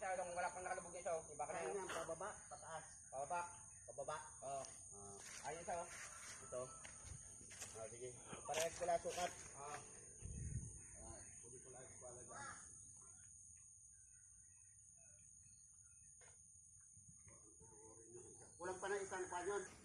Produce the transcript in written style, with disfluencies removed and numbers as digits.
isa kung wala pang nakalubog isa. Iba ka na yun. Pababa, pataas. Pababa. Pababa. Oo. Ayun isa. Ito. Sige. Parehas pala sukat. Pwede ko lang pala dyan. Kulang pa na isang panyon.